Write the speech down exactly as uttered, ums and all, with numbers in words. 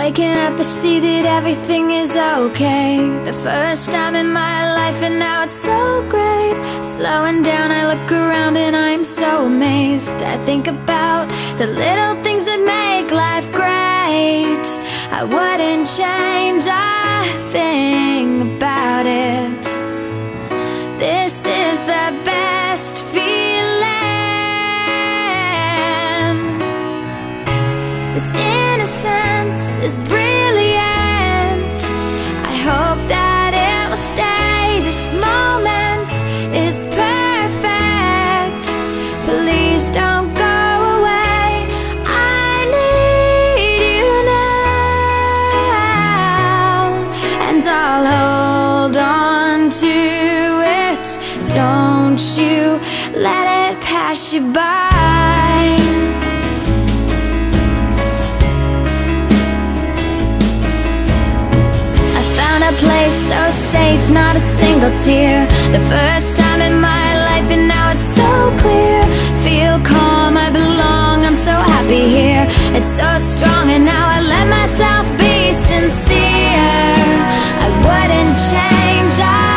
Waking up, I see that everything is okay. The first time in my life, and now it's so great. Slowing down, I look around and I'm so amazed. I think about the little things that make life great. I wouldn't change a thing about it. This is the best feeling. This innocence is brilliant. I hope that it will stay. This moment is perfect. Please don't go away. I need you now, and I'll hold on to it. Don't you let it pass you by. A place so safe, not a single tear. The first time in my life, and now it's so clear. Feel calm, I belong, I'm so happy here. It's so strong, and now I let myself be sincere. I wouldn't change, I